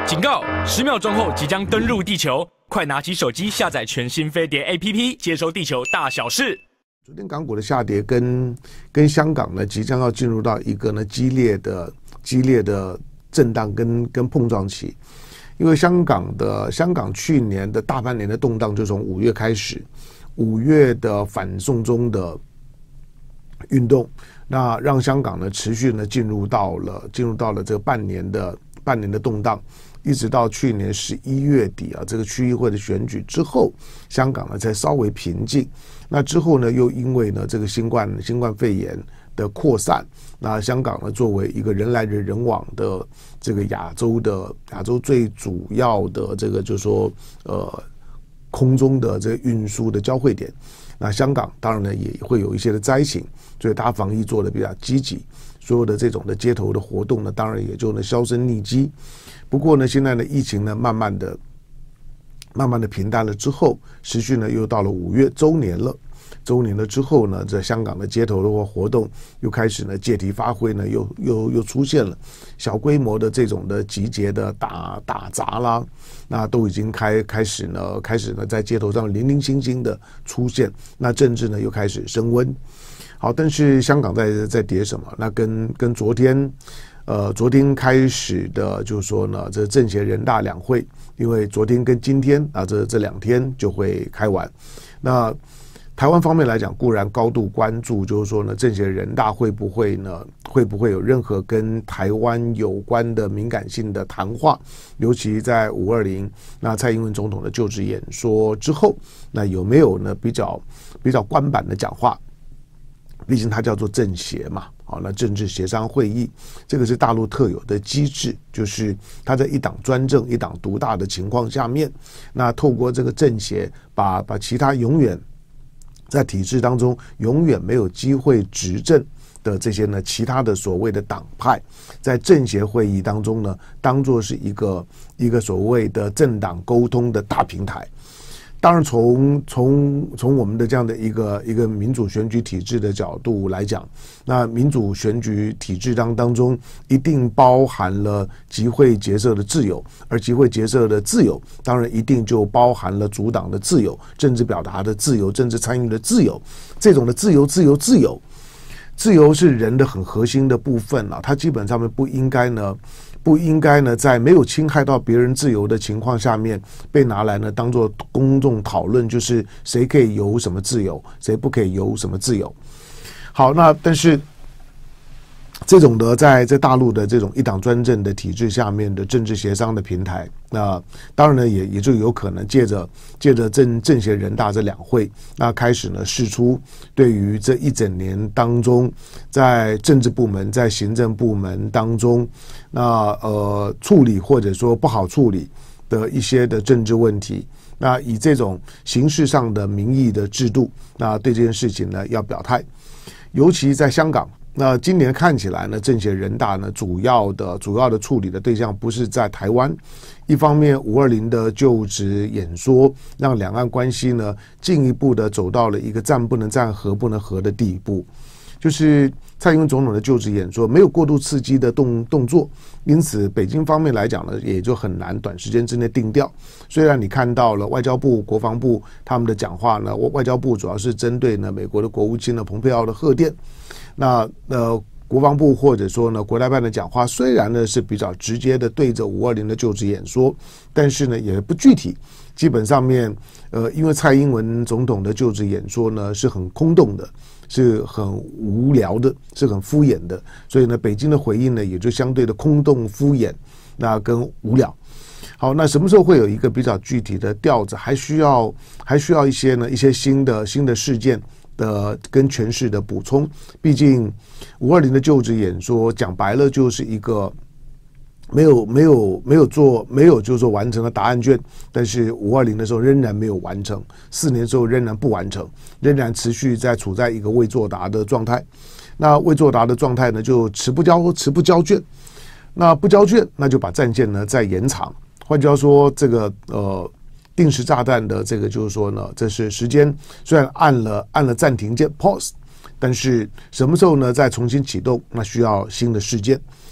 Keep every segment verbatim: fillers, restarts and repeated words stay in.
警告！十秒钟后即将登陆地球，快拿起手机下载全新飞碟 A P P， 接收地球大小事。 昨天港股的下跌跟跟香港呢，即将要进入到一个呢激烈的激烈的震荡跟跟碰撞期，因为香港的香港去年的大半年的动荡就从五月开始，五月的反送中的运动，那让香港呢持续呢进入到了进入到了这个半年的半年的动荡。一直到去年十一月底啊，这个区议会的选举之后，香港呢才稍微平静。那之后呢，又因为呢这个新冠新冠肺炎的扩散，那香港呢作为一个人来人人往的这个亚洲的亚洲最主要的这个就是说呃空中的这个运输的交汇点，那香港当然呢也会有一些的灾情，所以大家防疫做得比较积极，所有的这种的街头的活动呢，当然也就呢销声匿迹。不过呢，现在呢，疫情呢，慢慢的、慢慢的平淡了之后，时序呢又到了五月周年了。周年了之后呢，在香港的街头的活动又开始呢借题发挥呢，又又又出现了小规模的这种的集结的打打砸啦，那都已经开开始呢，开始呢在街头上零零星星的出现。那政治呢又开始升温。好，但是香港在在跌什么？那跟跟昨天。呃，昨天开始的，就是说呢，这政协人大两会，因为昨天跟今天啊，这这两天就会开完。那台湾方面来讲，固然高度关注，就是说呢，政协人大会不会呢，会不会有任何跟台湾有关的敏感性的谈话？尤其在五二零，那蔡英文总统的就职演说之后，那有没有呢比较比较官版的讲话？毕竟它叫做政协嘛。好，那政治协商会议，这个是大陆特有的机制，就是他在一党专政、一党独大的情况下面，那透过这个政协，把把其他永远在体制当中永远没有机会执政的这些呢，其他的所谓的党派，在政协会议当中呢，当作是一个一个所谓的政党沟通的大平台。当然从，从从从我们的这样的一个一个民主选举体制的角度来讲，那民主选举体制当当中一定包含了集会结社的自由，而集会结社的自由，当然一定就包含了主党的自由、政治表达的自由、政治参与的自由。这种的自由、自由、自由，自由是人的很核心的部分啊，它基本上面不应该呢。不应该呢，在没有侵害到别人自由的情况下面，被拿来呢当作公众讨论，就是谁可以有什么自由，谁不可以有什么自由。好，那但是这种的在在大陆的这种一党专政的体制下面的政治协商的平台，那当然呢也也就有可能借着借着政政协人大这两会，那开始呢释出对于这一整年当中，在政治部门在行政部门当中，那呃处理或者说不好处理的一些的政治问题，那以这种形式上的民意的制度，那对这件事情呢要表态，尤其在香港。那今年看起来呢，政协人大呢，主要的主要的处理的对象不是在台湾，一方面五二零的就职演说，让两岸关系呢进一步的走到了一个战不能战、和不能和的地步，就是蔡英文总统的就职演说没有过度刺激的动动作，因此北京方面来讲呢，也就很难短时间之内定调。虽然你看到了外交部、国防部他们的讲话呢，外交部主要是针对呢美国的国务卿呢蓬佩奥的贺电。那呃，国防部或者说呢，国台办的讲话虽然呢是比较直接的对着五二零的就职演说，但是呢也不具体。基本上面，呃，因为蔡英文总统的就职演说呢是很空洞的，是很无聊的，是很敷衍的，所以呢，北京的回应呢也就相对的空洞、敷衍，那跟无聊。好，那什么时候会有一个比较具体的调子？还需要还需要一些呢一些新的新的事件。的跟诠释的补充，毕竟五二零的就职演说讲白了就是一个没有没有没有做没有就是说完成了答案卷，但是五二零的时候仍然没有完成，四年之后仍然不完成，仍然持续在处在一个未作答的状态。那未作答的状态呢，就迟不交迟不交卷，那不交卷，那就把战线呢再延长。换句话说，这个呃。定时炸弹的这个就是说呢，这是时间虽然按了按了暂停键 pause， 但是什么时候呢再重新启动，那需要新的事件。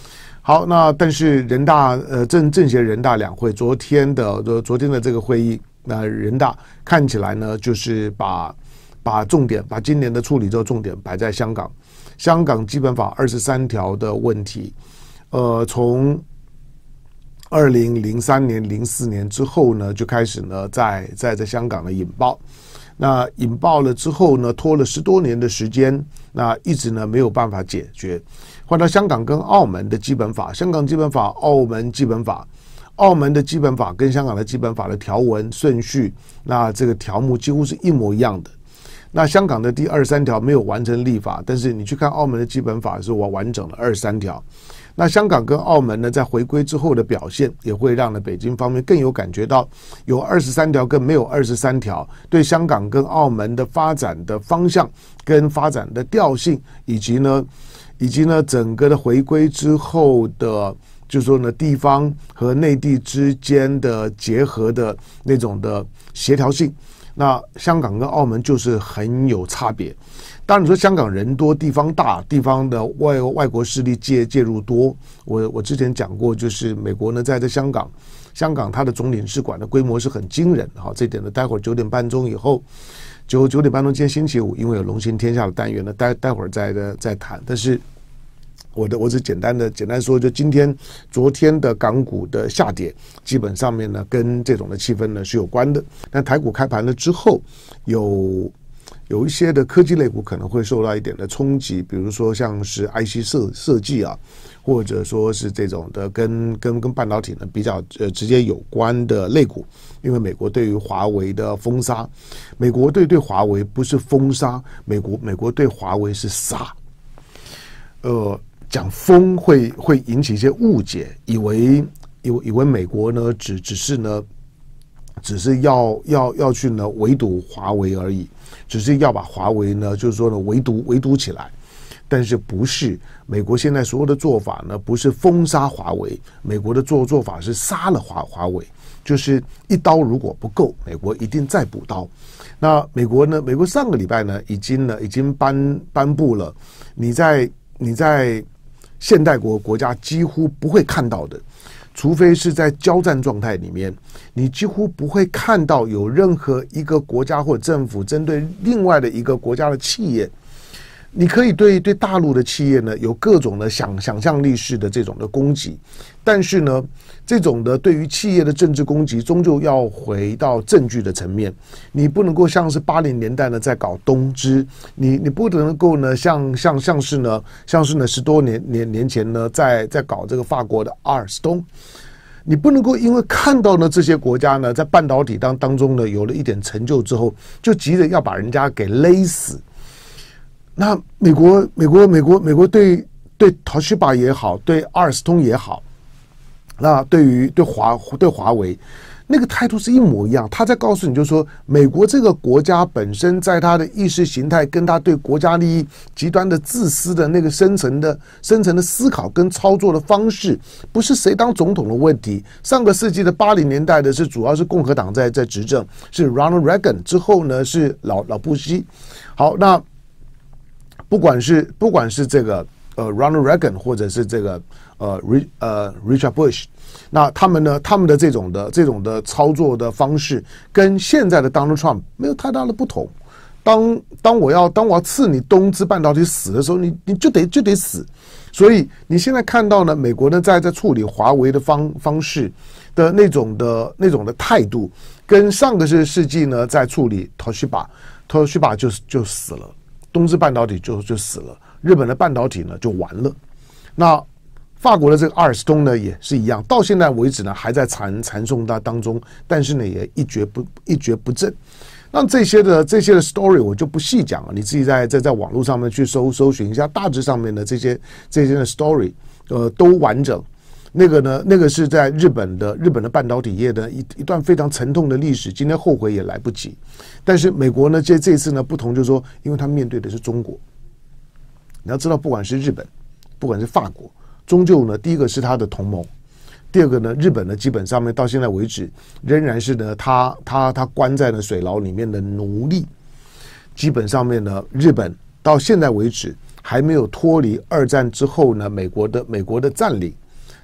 好，那但是人大呃政政协人大两会昨天的昨天的这个会议，那人大看起来呢就是把把重点把今年的处理之后重点摆在香港，香港基本法二十三条的问题，呃，从二零零三年、零四年之后呢，就开始呢在在在香港的引爆。那引爆了之后呢，拖了十多年的时间，那一直呢没有办法解决。换到香港跟澳门的基本法，香港基本法、澳门基本法，澳门的基本法跟香港的基本法的条文顺序，那这个条目几乎是一模一样的。那香港的第二十三条没有完成立法，但是你去看澳门的基本法是完完整的二十三条。那香港跟澳门呢，在回归之后的表现，也会让呢北京方面更有感觉到，有二十三条跟没有二十三条，对香港跟澳门的发展的方向跟发展的调性，以及呢，以及呢整个的回归之后的，就是说呢地方和内地之间的结合的那种的协调性，那香港跟澳门就是很有差别。当然你说香港人多地方大，地方的外外国势力介介入多，我我之前讲过，就是美国呢在这香港，香港它的总领事馆的规模是很惊人，好，这点呢待会儿九点半钟以后，九九点半钟今天星期五，因为有龙行天下的单元呢，待待会儿再再谈，但是我的我只简单的简单说，就今天昨天的港股的下跌，基本上面呢跟这种的气氛呢是有关的。但台股开盘了之后，有有一些的科技类股可能会受到一点的冲击，比如说像是 I C 设设计啊，或者说是这种的跟跟跟半导体呢比较呃直接有关的类股，因为美国对于华为的封杀，美国对对华为不是封杀，美国美国对华为是杀，呃。讲封会会引起一些误解，以为以为以为美国呢只只是呢只是要要要去呢围堵华为而已，只是要把华为呢就是说呢围堵围堵起来，但是不是美国现在所有的做法呢不是封杀华为，美国的做做法是杀了华华为，就是一刀如果不够，美国一定再补刀。那美国呢，美国上个礼拜呢已经呢已经颁颁布了，你在你在现代国国家几乎不会看到的，除非是在交战状态里面，你几乎不会看到有任何一个国家或政府针对另外的一个国家的企业，你可以对对大陆的企业呢有各种的想想象力式的这种的攻击，但是呢，这种的对于企业的政治攻击，终究要回到证据的层面。你不能够像是八零年代呢在搞东芝，你你不能够呢像像像是呢像是呢十多年年年前呢在在搞这个法国的阿尔斯通。你不能够因为看到呢这些国家呢在半导体当当中呢有了一点成就之后，就急着要把人家给勒死。那美国美国美国美国对对 Toshiba 也好，对阿尔斯通也好，那对于对华对华为那个态度是一模一样。他在告诉你，就是说美国这个国家本身在他的意识形态跟他对国家利益极端的自私的那个深层的深层的思考跟操作的方式，不是谁当总统的问题。上个世纪的八零年代的是主要是共和党在在执政，是 Ronald Reagan 之后呢是老老布希。好，那不管是不管是这个呃 Ronald Reagan 或者是这个呃 Rich 呃 Richard Bush， 那他们呢他们的这种的这种的操作的方式跟现在的 Donald Trump 没有太大的不同。当当我要当我要刺你东芝半导体死的时候，你你就得就得死。所以你现在看到呢，美国呢在在处理华为的方方式的那种的那种的态度，跟上个世纪呢在处理 Toshiba Toshiba 就就死了。东芝半导体就就死了，日本的半导体呢就完了。那法国的这个阿尔斯通呢也是一样，到现在为止呢还在缠缠送它当中，但是呢也一蹶不一蹶不振。那这些的这些的 story 我就不细讲了，你自己在在在网络上面去搜搜寻一下，大致上面的这些这些的 story， 呃都完整。那个呢，那个是在日本的日本的半导体业的一一段非常沉痛的历史，今天后悔也来不及。但是美国呢，这这次呢不同，就是说，因为他面对的是中国。你要知道，不管是日本，不管是法国，终究呢，第一个是他的同盟，第二个呢，日本呢基本上面到现在为止，仍然是呢，他他他关在了水牢里面的奴隶。基本上面呢，日本到现在为止还没有脱离二战之后呢，美国的美国的占领。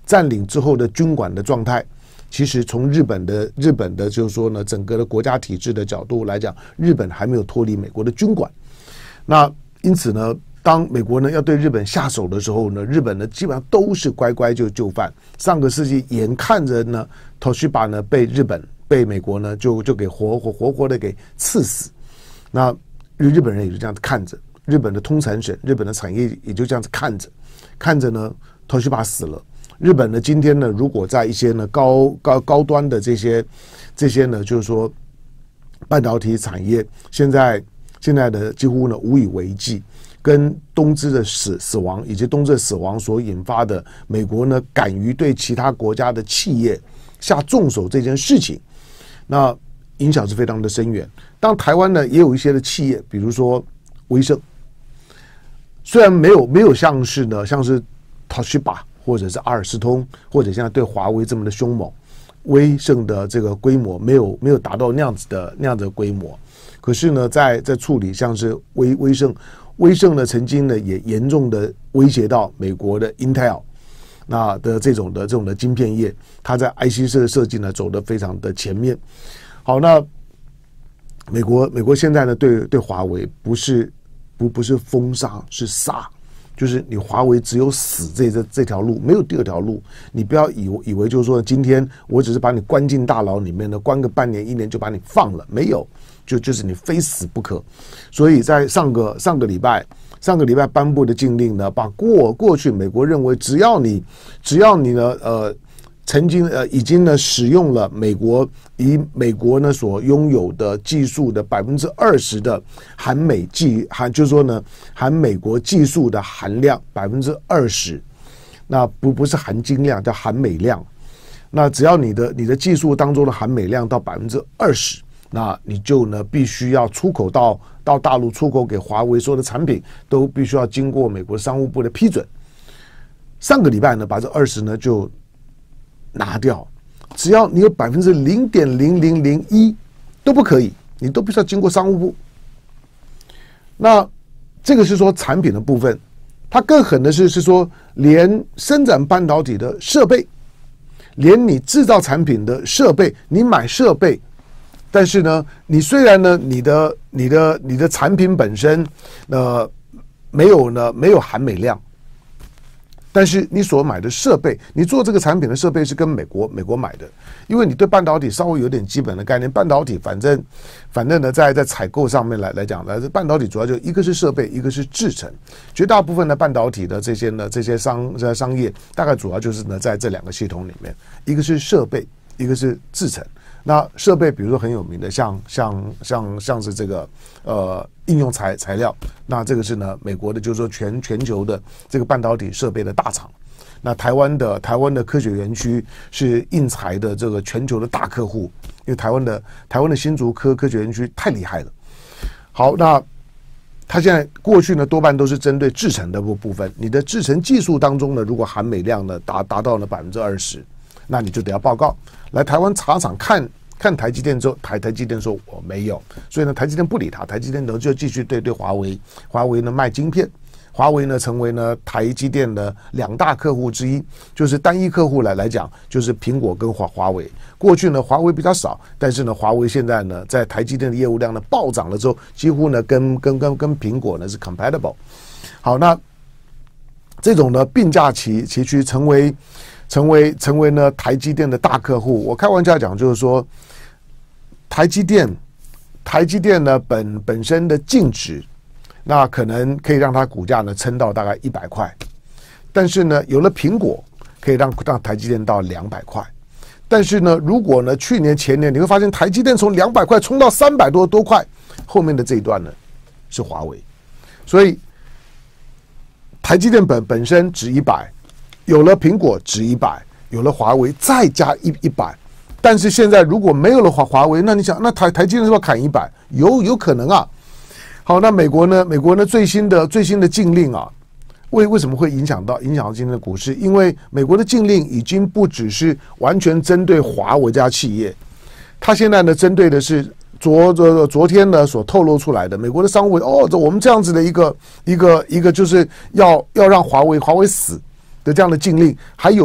占领之后的军管的状态，其实从日本的日本的就是说呢，整个的国家体制的角度来讲，日本还没有脱离美国的军管。那因此呢，当美国呢要对日本下手的时候呢，日本呢基本上都是乖乖就就范。上个世纪眼看着呢 Toshiba 呢被日本被美国呢就就给活活活活的给刺死。那日本人也就这样子看着，日本的通产省、日本的产业也就这样子看着，看着呢 Toshiba 死了。日本呢今天呢，如果在一些呢高高高端的这些这些呢，就是说半导体产业，现在现在的几乎呢无以为继，跟东芝的死死亡以及东芝的死亡所引发的美国呢敢于对其他国家的企业下重手这件事情，那影响是非常的深远。当台湾呢也有一些的企业，比如说威盛，虽然没有没有像是呢像是 Toshiba 或者是阿尔斯通或者现在对华为这么的凶猛，威盛的这个规模没有没有达到那样子的那样子的规模，可是呢在在处理像是威威盛威盛呢曾经呢也严重的威胁到美国的 Intel 那的这种的这种的晶片业，它在 I C 设设计呢走得非常的前面。好，那美国美国现在呢对对华为不是不不是封杀，是杀，就是你华为只有死这这这条路，没有第二条路。你不要以为以为就是说今天我只是把你关进大牢里面呢，关个半年一年就把你放了，没有，就就是你非死不可。所以在上个上个礼拜上个礼拜颁布的禁令呢，把过过去美国认为只要你只要你呢呃。曾经呃已经呢使用了美国以美国呢所拥有的技术的百分之二十的含美技含就是说呢含美国技术的含量百分之二十，那不不是含金量，叫含美量。那只要你的你的技术当中的含美量到百分之二十，那你就呢必须要出口到到大陆出口给华为，所有的产品都必须要经过美国商务部的批准。上个礼拜呢把这二十呢就拿掉，只要你有百分之零点零零零一都不可以，你都必须要经过商务部。那这个是说产品的部分，它更狠的是是说，连生产半导体的设备，连你制造产品的设备，你买设备，但是呢，你虽然呢，你的你的你的产品本身呃没有呢没有含美量。但是你所买的设备，你做这个产品的设备是跟美国美国买的，因为你对半导体稍微有点基本的概念。半导体反正反正呢，在在采购上面来来讲呢，半导体主要就一个是设备，一个是制程。绝大部分的半导体的这些呢，这些商这商业大概主要就是呢，在这两个系统里面，一个是设备，一个是制程。那设备比如说很有名的，像像像像是这个呃应用材材料，那这个是呢美国的，就是说全全球的这个半导体设备的大厂。那台湾的台湾的科学园区是应材的这个全球的大客户，因为台湾的台湾的新竹科科学园区太厉害了。好，那它现在过去呢多半都是针对制程的部部分，你的制程技术当中呢，如果含美量呢达达到了百分之二十。那你就得要报告来台湾茶厂看看台积电之后，台台积电说我没有，所以呢台积电不理他，台积电呢就继续对对华为，华为呢卖晶片，华为呢成为呢台积电的两大客户之一，就是单一客户来来讲，就是苹果跟华华为。过去呢华为比较少，但是呢华为现在呢在台积电的业务量呢暴涨了之后，几乎呢跟跟跟跟苹果呢是 compatible。好，那这种呢并驾齐齐驱，成为。成为成为呢台积电的大客户，我开玩笑讲就是说，台积电台积电呢本本身的净值，那可能可以让它股价呢撑到大概一百块，但是呢有了苹果，可以让让台积电到两百块，但是呢如果呢去年前年你会发现台积电从两百块冲到三百多多块，后面的这一段呢是华为，所以台积电本本身值一百。有了苹果值一百，有了华为再加一一百，但是现在如果没有了华华为，那你想，那台台积电是不是砍一百？有有可能啊。好，那美国呢？美国呢最新的最新的禁令啊，为为什么会影响到影响到今天的股市？因为美国的禁令已经不只是完全针对华为家企业，它现在呢针对的是昨昨昨天呢所透露出来的美国的商务哦，这我们这样子的一个一个一个就是要要让华为华为死。的这样的禁令，还有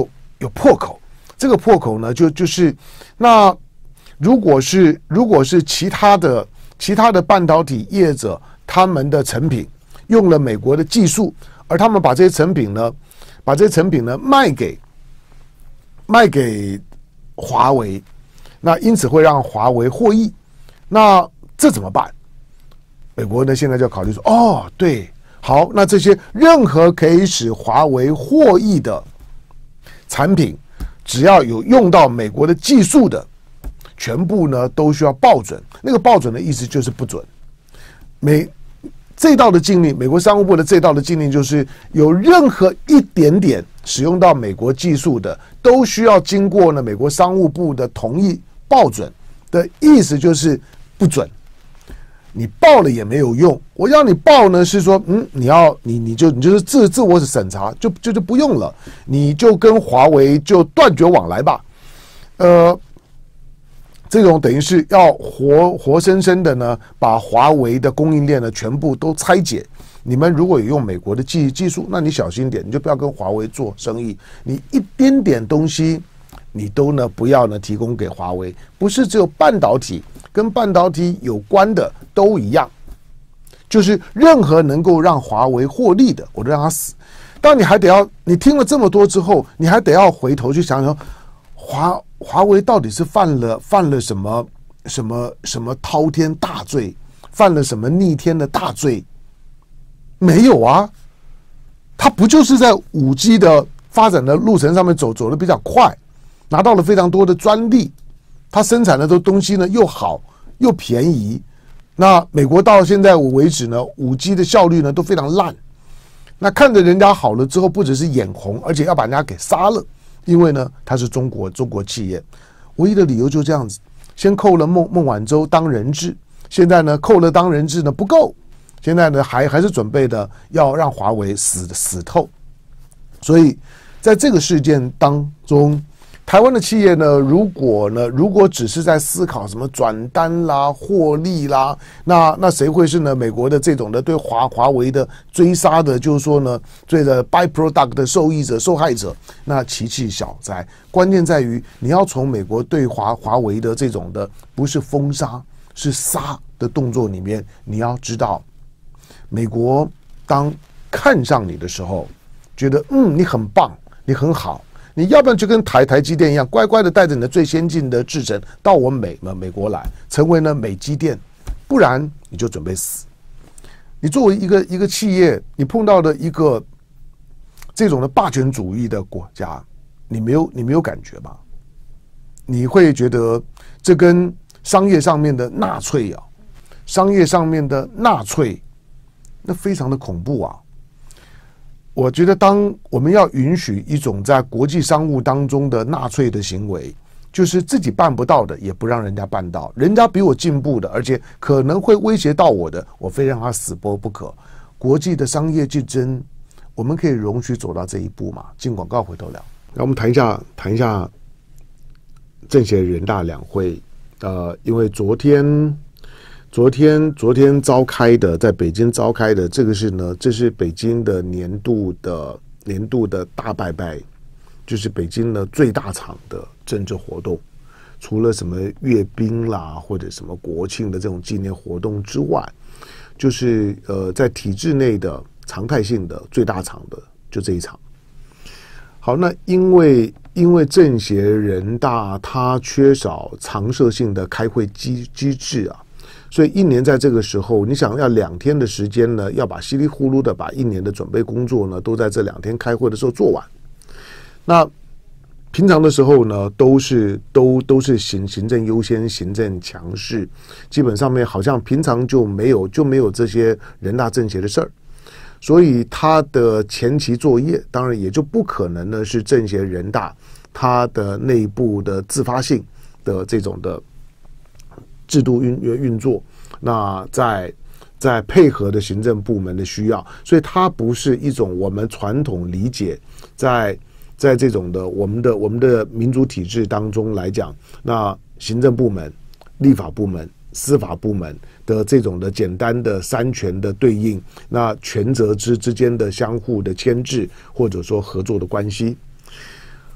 有破口。这个破口呢，就就是那如果是如果是其他的其他的半导体业者，他们的成品用了美国的技术，而他们把这些成品呢，把这些成品呢卖给卖给华为，那因此会让华为获益。那这怎么办？美国呢现在就要考虑说，哦，对，好，那这些任何可以使华为获益的产品，只要有用到美国的技术的，全部呢都需要报准。那个报准的意思就是不准。美这道的禁令，美国商务部的这道的禁令就是，有任何一点点使用到美国技术的，都需要经过呢美国商务部的同意报准。的意思就是不准。你报了也没有用，我要你报呢是说，嗯，你要你你就你就是自自我审查，就就就不用了，你就跟华为就断绝往来吧。呃，这种等于是要活活生生的呢，把华为的供应链呢全部都拆解。你们如果有用美国的技技术，那你小心点，你就不要跟华为做生意。你一点点东西，你都呢不要呢提供给华为，不是只有半导体。跟半导体有关的都一样，就是任何能够让华为获利的，我都让他死。但你还得要，你听了这么多之后，你还得要回头去想想，华华为到底是犯了犯了什么什么什么滔天大罪，犯了什么逆天的大罪？没有啊，他不就是在 五 G 的发展的路程上面走走得比较快，拿到了非常多的专利。它生产的这东西呢又好又便宜，那美国到现在为止呢 五 G 的效率呢都非常烂，那看着人家好了之后，不只是眼红，而且要把人家给杀了，因为呢它是中国中国企业，唯一的理由就这样子，先扣了孟孟晚舟当人质，现在呢扣了当人质呢不够，现在呢还还是准备的要让华为死死透，所以在这个事件当中。台湾的企业呢，如果呢，如果只是在思考什么转单啦、获利啦，那那谁会是呢？美国的这种的对华华为的追杀的，就是说呢，对的 byproduct 的受益者、受害者，那其气小哉。关键在于你要从美国对华华为的这种的不是封杀，是杀的动作里面，你要知道，美国当看上你的时候，觉得嗯你很棒，你很好。你要不然就跟台台积电一样，乖乖的带着你的最先进的制程到我美美国来，成为呢美积电，不然你就准备死。你作为一个一个企业，你碰到的一个这种的霸权主义的国家，你没有你没有感觉吧？你会觉得这跟商业上面的纳粹啊，商业上面的纳粹，那非常的恐怖啊。我觉得，当我们要允许一种在国际商务当中的纳粹的行为，就是自己办不到的，也不让人家办到；人家比我进步的，而且可能会威胁到我的，我非让他死活不可。国际的商业竞争，我们可以容许走到这一步吗？进广告回头聊。那我们谈一下，谈一下政协人大两会。呃，因为昨天。昨天，昨天召开的，在北京召开的，这个是呢，这是北京的年度的年度的大拜拜，就是北京呢最大场的政治活动。除了什么阅兵啦，或者什么国庆的这种纪念活动之外，就是呃，在体制内的常态性的最大场的就这一场。好，那因为因为政协人大它缺少常设性的开会机机制啊。所以一年在这个时候，你想要两天的时间呢，要把稀里糊涂的把一年的准备工作呢，都在这两天开会的时候做完。那平常的时候呢，都是都都是行行政优先、行政强势，基本上面好像平常就没有就没有这些人大政协的事儿。所以他的前期作业，当然也就不可能呢是政协人大他的内部的自发性的这种的。制度运运作，那在在配合的行政部门的需要，所以它不是一种我们传统理解，在在这种的我们的我们的民主体制当中来讲，那行政部门、立法部门、司法部门的这种的简单的三权的对应，那权责之之间的相互的牵制或者说合作的关系。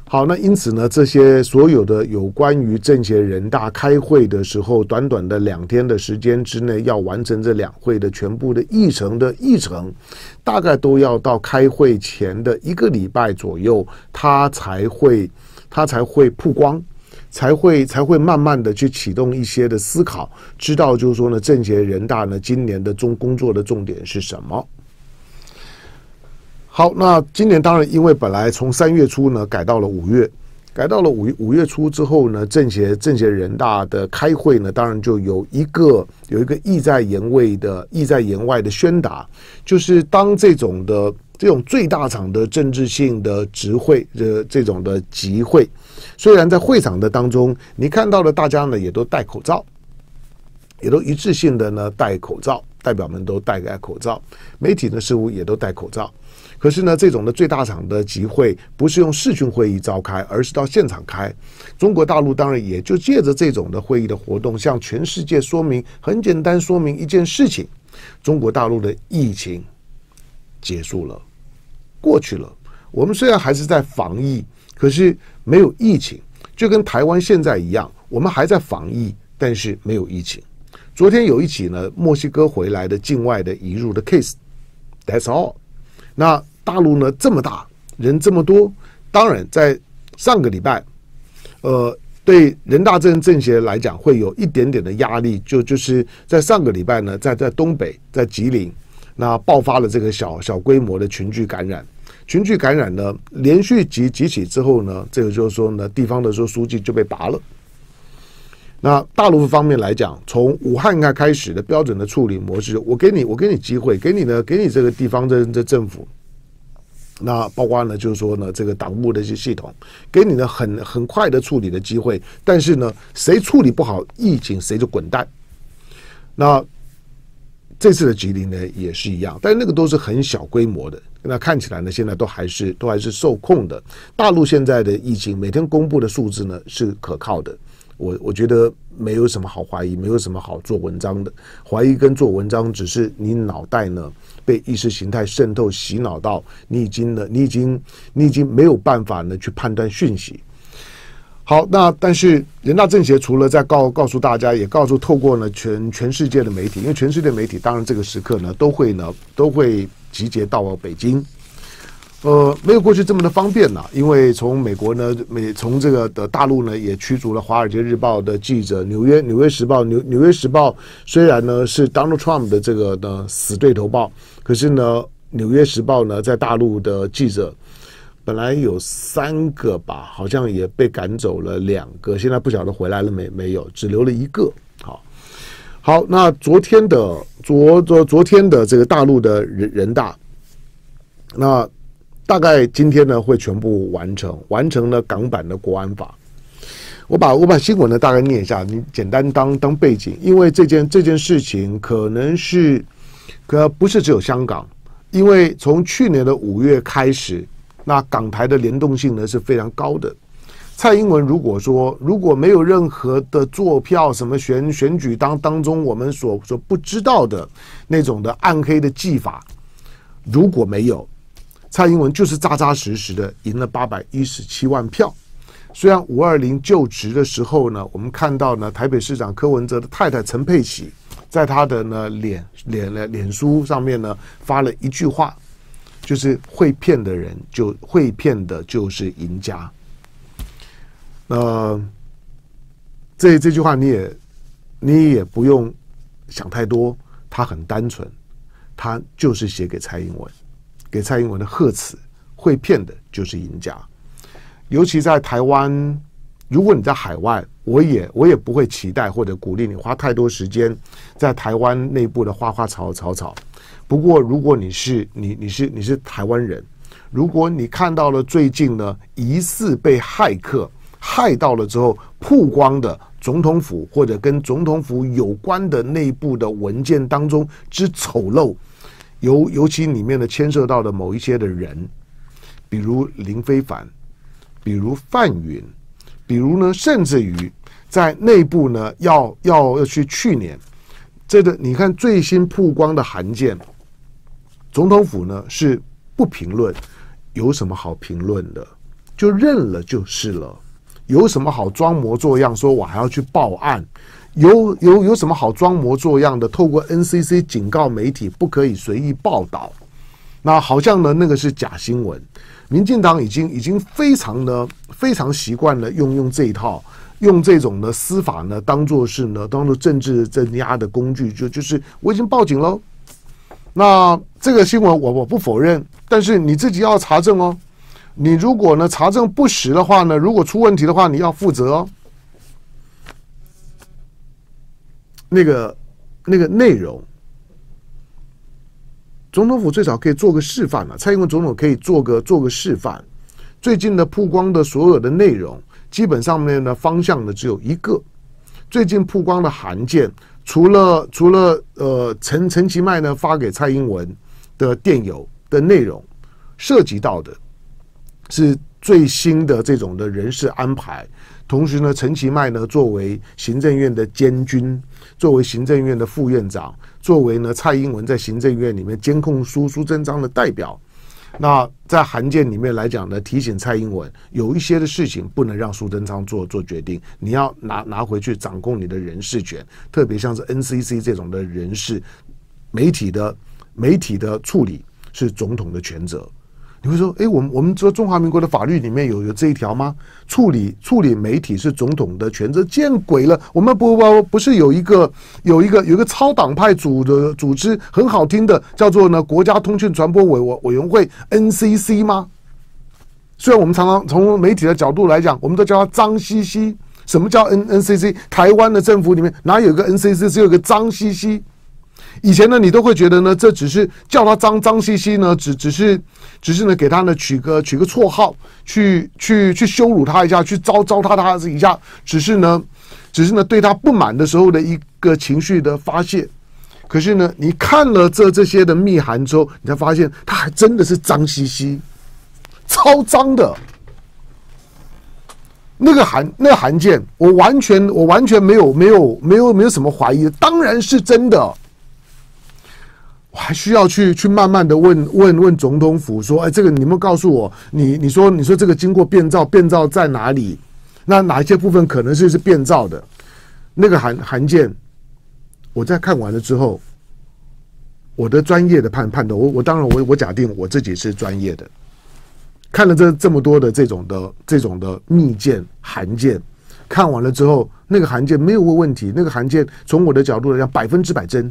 好，那因此呢，这些所有的有关于政协人大开会的时候，短短的两天的时间之内要完成这两会的全部的议程的议程，大概都要到开会前的一个礼拜左右，它才会它才会曝光。才会才会慢慢的去启动一些的思考，知道就是说呢，政协人大呢今年的中工作的重点是什么。好，那今年当然因为本来从三月初呢改到了五月，改到了五五月初之后呢，政协政协人大的开会呢，当然就有一个有一个意在言外的意在言外的宣达，就是当这种的这种最大场的政治性的集会的这种的集会。虽然在会场的当中，你看到的大家呢也都戴口罩，也都一致性的呢戴口罩，代表们都戴个口罩，媒体呢似乎也都戴口罩。可是呢，这种的最大场的集会不是用视讯会议召开，而是到现场开。中国大陆当然也就借着这种的会议的活动，向全世界说明，很简单说明一件事情：中国大陆的疫情结束了，过去了。我们虽然还是在防疫，可是没有疫情，就跟台湾现在一样，我们还在防疫，但是没有疫情。昨天有一起呢，墨西哥回来的境外的移入的 case，that's all。那大陆呢这么大，人这么多，当然在上个礼拜，呃，对人大政政协来讲会有一点点的压力，就就是在上个礼拜呢，在在东北，在吉林，那爆发了这个小小规模的群聚感染。群聚感染呢，连续几几起之后呢，这个就是说呢，地方的说书记就被拔了。那大陆方面来讲，从武汉开始的标准的处理模式，我给你，我给你机会，给你呢，给你这个地方的这政府，那包括呢，就是说呢，这个党务的一些系统，给你呢很很快的处理的机会，但是呢，谁处理不好疫情，谁就滚蛋。那这次的吉林呢也是一样，但是那个都是很小规模的。那看起来呢，现在都还是都还是受控的。大陆现在的疫情每天公布的数字呢是可靠的，我我觉得没有什么好怀疑，没有什么好做文章的。怀疑跟做文章只是你脑袋呢被意识形态渗透洗脑到，你已经呢你已经你已经没有办法呢去判断讯息。好，那但是人大政协除了在告告诉大家，也告诉透过呢全全世界的媒体，因为全世界媒体当然这个时刻呢都会呢都会集结到北京，呃，没有过去这么的方便啦。因为从美国呢，美从这个的大陆呢也驱逐了《华尔街日报》的记者，纽约纽约时报纽纽约时报虽然呢是 Donald Trump 的这个呢死对头报，可是呢纽约时报呢在大陆的记者。本来有三个吧，好像也被赶走了两个，现在不晓得回来了没没有，只留了一个。好，好，那昨天的昨昨昨天的这个大陆的人人大，那大概今天呢会全部完成，完成了港版的国安法。我把我把新闻呢大概念一下，你简单当当背景，因为这件这件事情可能是可不是只有香港，因为从去年的五月开始。那港台的联动性呢是非常高的。蔡英文如果说如果没有任何的作票什么选选举当当中我们所所不知道的那种的暗黑的技法，如果没有，蔡英文就是扎扎实实的赢了八百一十七万票。虽然五二零就职的时候呢，我们看到呢台北市长柯文哲的太太陈佩琪在他的呢脸脸脸书上面呢发了一句话。就是会骗的人就会骗的就是赢家。呃，这这句话你也你也不用想太多，它很单纯，它就是写给蔡英文，给蔡英文的贺词。会骗的就是赢家。尤其在台湾，如果你在海外，我也我也不会期待或者鼓励你花太多时间在台湾内部的花花草草草。不过，如果你是你你是你是台湾人，如果你看到了最近呢疑似被骇客害到了之后曝光的总统府或者跟总统府有关的内部的文件当中之丑陋，尤尤其里面的牵涉到的某一些的人，比如林非凡，比如范云，比如呢，甚至于在内部呢要要要去去年这个你看最新曝光的函件。总统府呢是不评论，有什么好评论的？ 就认了就是了，有什么好装模作样说我还要去报案？有有有什么好装模作样的？透过 N C C 警告媒体不可以随意报道，那好像呢那个是假新闻。民进党已经已经非常呢非常习惯了用用这一套，用这种的司法呢当做是呢当做政治镇压的工具，就就是我已经报警喽。那这个新闻我我不否认，但是你自己要查证哦。你如果呢查证不实的话呢，如果出问题的话，你要负责哦。那个那个内容。总统府最少可以做个示范了、啊，蔡英文总统可以做个做个示范。最近的曝光的所有的内容，基本上面的方向呢只有一个。最近曝光的函件，除了除了呃陈陈其迈呢发给蔡英文的电邮的内容，涉及到的是最新的这种的人事安排。同时呢，陈其迈呢作为行政院的监军，作为行政院的副院长，作为呢蔡英文在行政院里面监控苏苏贞昌的代表，那在函件里面来讲呢，提醒蔡英文有一些的事情不能让苏贞昌做做决定，你要拿拿回去掌控你的人事权，特别像是 N C C 这种的人事，媒体的媒体的处理是总统的权责。你会说，哎，我们我们说中华民国的法律里面有有这一条吗？处理处理媒体是总统的权责，见鬼了！我们不不不是有一个有一个有一个超党派组的组织，很好听的，叫做呢国家通讯传播委委员会 N C C 吗？虽然我们常常从媒体的角度来讲，我们都叫它脏兮兮。什么叫 N N C C？ 台湾的政府里面哪有一个 N C C， 只有一个脏兮兮？以前呢，你都会觉得呢，这只是叫他脏脏兮兮呢，只只是只是呢，给他呢取个取个绰号，去去去羞辱他一下，去糟糟蹋他一下，只是呢，只是呢对他不满的时候的一个情绪的发泄。可是呢，你看了这这些的密函之后，你才发现他还真的是脏兮兮，超脏的。那个函那个函件，我完全我完全没有没有没有没有什么怀疑，当然是真的。我还需要去去慢慢的问问问总统府说，哎，这个你们告诉我，你你说你说这个经过变造，变造在哪里？那哪一些部分可能是是变造的？那个函函件，我在看完了之后，我的专业的判判断，我我当然我我假定我自己是专业的，看了这这么多的这种的这种的密件函件，看完了之后，那个函件没有问题，那个函件从我的角度来讲，百分之百真。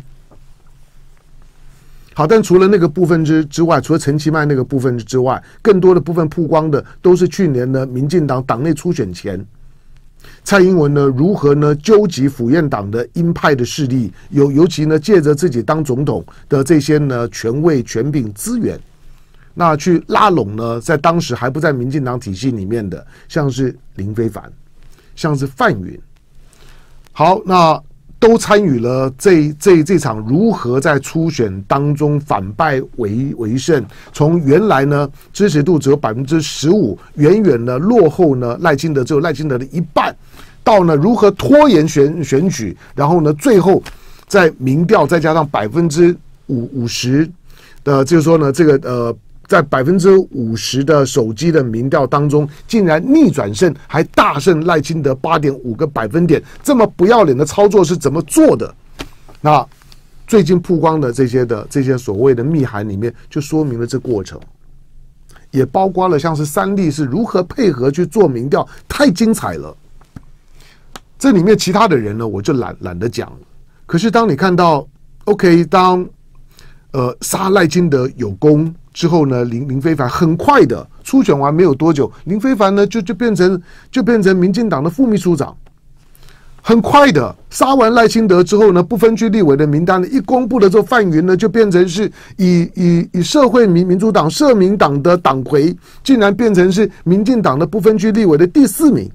好，但除了那个部分之之外，除了陈其迈那个部分之外，更多的部分曝光的都是去年呢，民进党党内初选前，蔡英文呢如何呢纠集府院党的鹰派的势力，尤尤其呢借着自己当总统的这些呢权位、权柄、资源，那去拉拢呢，在当时还不在民进党体系里面的，像是林飞帆，像是范云。好，那都参与了这这这场如何在初选当中反败为为胜，从原来呢支持度只有百分之十五，远远的落后呢赖清德只有赖清德的一半，到呢如何拖延选选举，然后呢最后在民调再加上百分之五五十的，就是说呢这个呃。在百分之五十的手机的民调当中，竟然逆转胜，还大胜赖清德八点五个百分点，这么不要脸的操作是怎么做的？那最近曝光的这些的这些所谓的密函里面，就说明了这过程，也包括了像是三立是如何配合去做民调，太精彩了。这里面其他的人呢，我就懒懒得讲了。可是当你看到 ，OK， 当呃杀赖清德有功之后呢，林林飞帆很快的初选完没有多久，林飞帆呢就就变成就变成民进党的副秘书长。很快的杀完赖清德之后呢，不分区立委的名单呢一公布了之后，范云呢就变成是以以以社会民民主党社民党的党魁，竟然变成是民进党的不分区立委的第四名。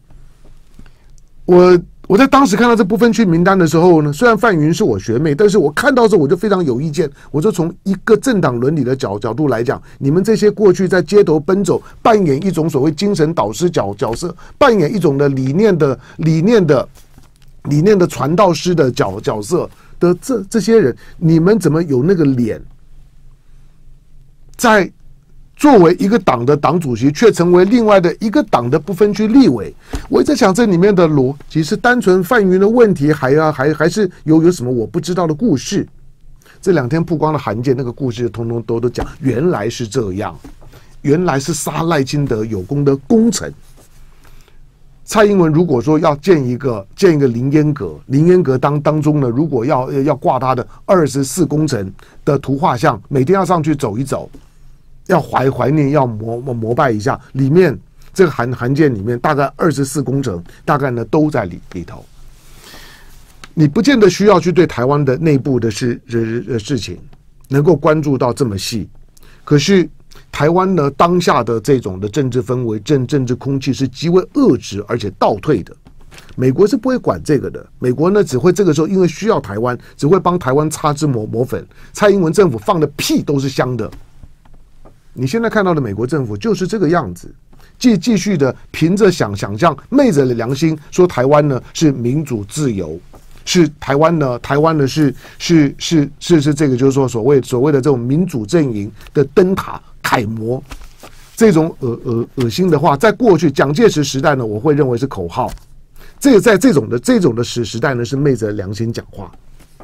我。我在当时看到这不分区名单的时候呢，虽然范云是我学妹，但是我看到之后我就非常有意见。我就从一个政党伦理的角角度来讲，你们这些过去在街头奔走，扮演一种所谓精神导师角角色，扮演一种的理念的理念的理念的传道师的角角色的这这些人，你们怎么有那个脸在作为一个党的党主席，却成为另外的一个党的不分区立委。我一直在想，这里面的逻辑是单纯范云的问题，还要还还是有有什么我不知道的故事？这两天曝光的函件，那个故事通通都都讲，原来是这样，原来是杀赖清德有功的功臣。蔡英文如果说要建一个建一个林烟阁，林烟阁当当中呢，如果要要挂他的二十四功臣的图画像，每天要上去走一走，要怀怀念，要膜膜拜一下。里面这个函函件里面大概二十四功臣，大概呢都在里里头。你不见得需要去对台湾的内部的事的事情能够关注到这么细，可是台湾呢当下的这种的政治氛围、政政治空气是极为恶质而且倒退的。美国是不会管这个的，美国呢只会这个时候因为需要台湾，只会帮台湾擦脂抹抹粉。蔡英文政府放的屁都是香的。你现在看到的美国政府就是这个样子，继继续的凭着想想象、昧着良心说台湾呢是民主自由。是台湾呢？台湾呢是是是是是这个，就是说所谓所谓的这种民主阵营的灯塔楷模，这种恶恶恶心的话，在过去蒋介石时代呢，我会认为是口号。这个在这种的这种的时时代呢，是昧着良心讲话。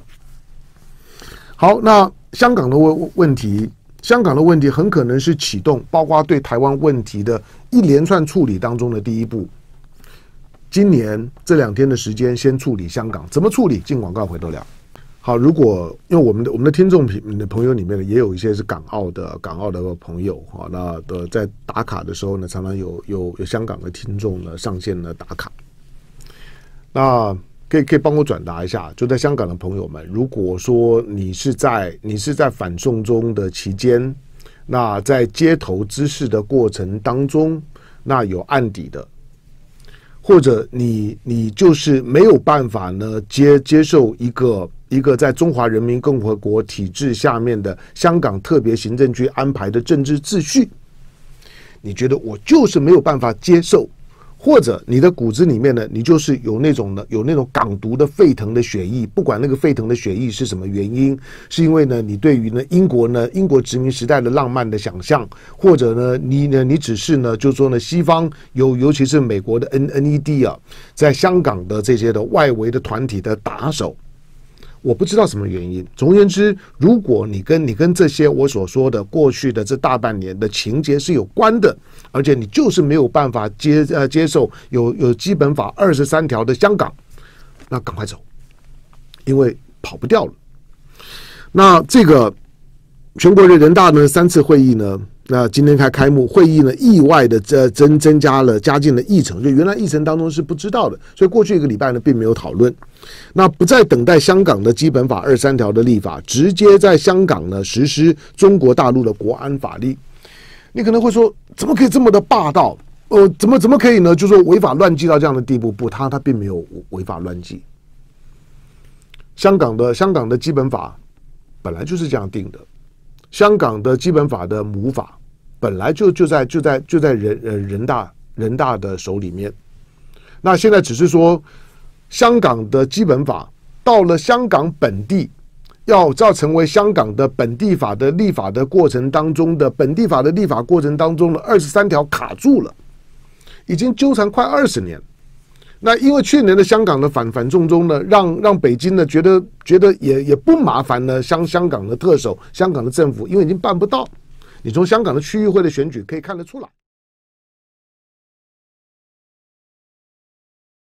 好，那香港的问问题，香港的问题很可能是启动包括对台湾问题的一连串处理当中的第一步。今年这两天的时间，先处理香港，怎么处理？进广告回头聊。好，如果因为我们的我们的听众的朋友里面呢，也有一些是港澳的港澳的朋友哈，那的在打卡的时候呢，常常有有有香港的听众呢上线呢打卡。那可以可以帮我转达一下，就在香港的朋友们，如果说你是在你是在反送中的期间，那在街头滋事的过程当中，那有案底的。或者你你就是没有办法呢接接受一个一个在中华人民共和国体制下面的香港特别行政区安排的政治秩序，你觉得我就是没有办法接受，或者你的骨子里面呢，你就是有那种呢有那种港独的沸腾的血液，不管那个沸腾的血液是什么原因，是因为呢你对于呢英国呢英国殖民时代的浪漫的想象，或者呢你呢你只是呢就是说呢西方尤尤其是美国的 N N E D 啊，在香港的这些的外围的团体的打手。我不知道什么原因。总而言之，如果你跟你跟这些我所说的过去的这大半年的情节是有关的，而且你就是没有办法接呃接受有有基本法二十三条的香港，那赶快走，因为跑不掉了。那这个全国的人大呢三次会议呢，那今天开开幕会议呢，意外的增增加了加进了议程，就原来议程当中是不知道的，所以过去一个礼拜呢并没有讨论。那不再等待香港的基本法二十三条的立法，直接在香港呢实施中国大陆的国安法律。你可能会说，怎么可以这么的霸道？呃，怎么怎么可以呢？就说违法乱纪到这样的地步？不，他他并没有违法乱纪。香港的香港的基本法本来就是这样定的，香港的基本法的母法本来就就在就在就在人呃人大人大的手里面。那现在只是说，香港的基本法到了香港本地，要要成为香港的本地法的立法的过程当中的本地法的立法过程当中的二十三条卡住了，已经纠缠快二十年。那因为去年的香港的反反送中呢，让让北京呢觉得觉得也也不麻烦呢，香香港的特首、香港的政府，因为已经办不到。你从香港的区议会的选举可以看得出来。